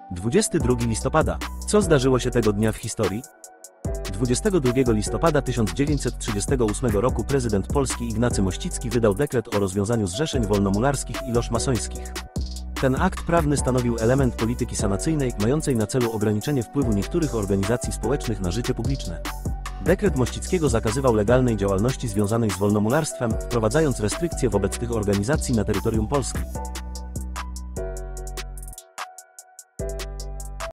22 listopada. Co zdarzyło się tego dnia w historii? 22 listopada 1938 roku prezydent Polski Ignacy Mościcki wydał dekret o rozwiązaniu zrzeszeń wolnomularskich i loż masońskich. Ten akt prawny stanowił element polityki sanacyjnej, mającej na celu ograniczenie wpływu niektórych organizacji społecznych na życie publiczne. Dekret Mościckiego zakazywał legalnej działalności związanej z wolnomularstwem, wprowadzając restrykcje wobec tych organizacji na terytorium Polski.